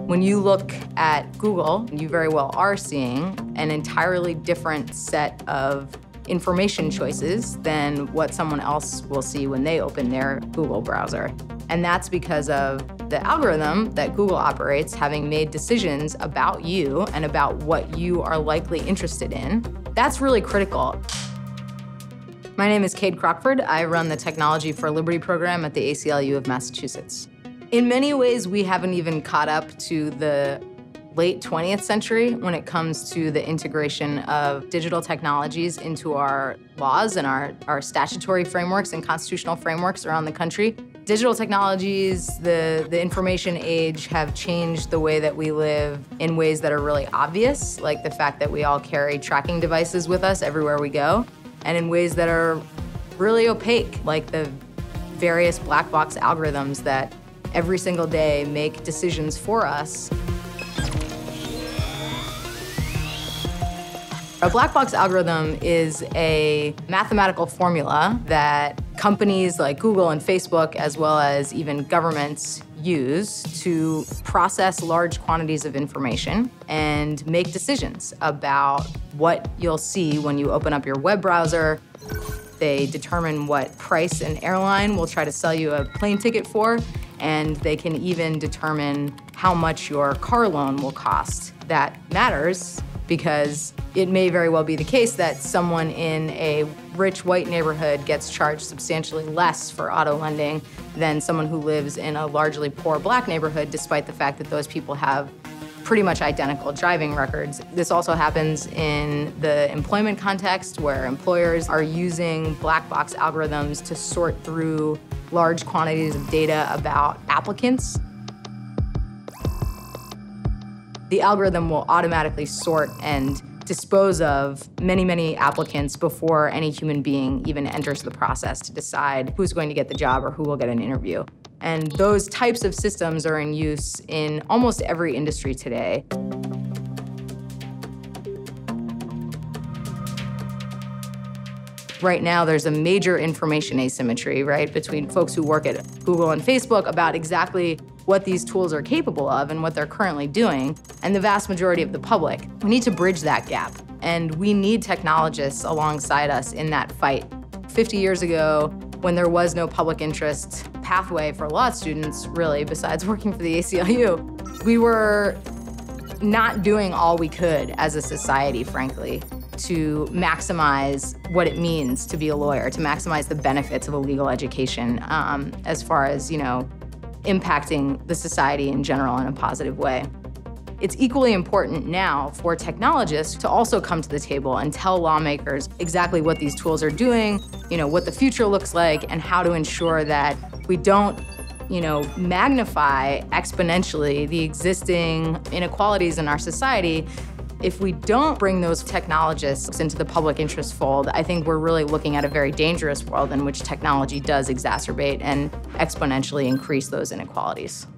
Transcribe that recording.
When you look at Google, you very well are seeing an entirely different set of information choices than what someone else will see when they open their Google browser. And that's because of the algorithm that Google operates, having made decisions about you and about what you are likely interested in. That's really critical. My name is Kade Crockford. I run the Technology for Liberty program at the ACLU of Massachusetts. In many ways, we haven't even caught up to the late 20th century when it comes to the integration of digital technologies into our laws and our statutory frameworks and constitutional frameworks around the country. Digital technologies, the information age, have changed the way that we live in ways that are really obvious, like the fact that we all carry tracking devices with us everywhere we go, and in ways that are really opaque, like the various black box algorithms that every single day make decisions for us. A black box algorithm is a mathematical formula that companies like Google and Facebook, as well as even governments, use to process large quantities of information and make decisions about what you'll see when you open up your web browser. They determine what price an airline will try to sell you a plane ticket for, and they can even determine how much your car loan will cost. That matters because it may very well be the case that someone in a rich white neighborhood gets charged substantially less for auto lending than someone who lives in a largely poor black neighborhood, despite the fact that those people have pretty much identical driving records. This also happens in the employment context, where employers are using black box algorithms to sort through large quantities of data about applicants. The algorithm will automatically sort and dispose of many, many applicants before any human being even enters the process to decide who's going to get the job or who will get an interview. And those types of systems are in use in almost every industry today. Right now, there's a major information asymmetry, right, between folks who work at Google and Facebook about exactly what these tools are capable of and what they're currently doing, and the vast majority of the public. We need to bridge that gap, and we need technologists alongside us in that fight. 50 years ago, when there was no public interest pathway for law students, really, besides working for the ACLU, we were not doing all we could as a society, frankly, to maximize what it means to be a lawyer, to maximize the benefits of a legal education, as far as, impacting the society in general in a positive way. It's equally important now for technologists to also come to the table and tell lawmakers exactly what these tools are doing, what the future looks like, and how to ensure that we don't, magnify exponentially the existing inequalities in our society. If we don't bring those technologists into the public interest fold, I think we're really looking at a very dangerous world in which technology does exacerbate and exponentially increase those inequalities.